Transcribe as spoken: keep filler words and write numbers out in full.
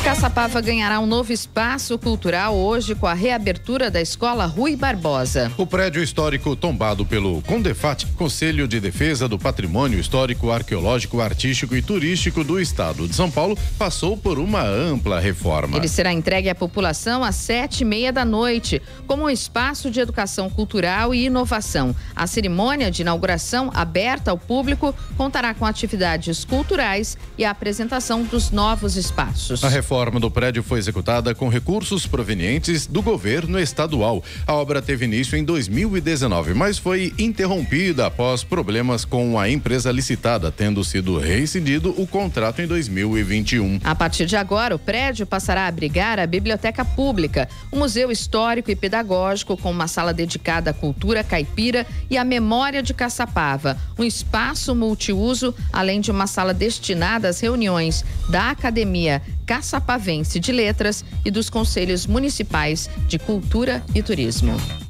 Caçapava ganhará um novo espaço cultural hoje com a reabertura da Escola Rui Barbosa. O prédio histórico tombado pelo CONDEFAT, Conselho de Defesa do Patrimônio Histórico, Arqueológico, Artístico e Turístico do Estado de São Paulo, passou por uma ampla reforma. Ele será entregue à população às sete e meia da noite, como um espaço de educação cultural e inovação. A cerimônia de inauguração, aberta ao público, contará com atividades culturais e a apresentação dos novos espaços. A reforma A reforma do prédio foi executada com recursos provenientes do governo estadual. A obra teve início em dois mil e dezenove, mas foi interrompida após problemas com a empresa licitada, tendo sido rescindido o contrato em dois mil e vinte e um. A partir de agora, o prédio passará a abrigar a Biblioteca Pública, um museu histórico e pedagógico com uma sala dedicada à cultura caipira e à memória de Caçapava, um espaço multiuso, além de uma sala destinada às reuniões da Academia Caçapavense de Letras e dos Conselhos Municipais de Cultura e Turismo.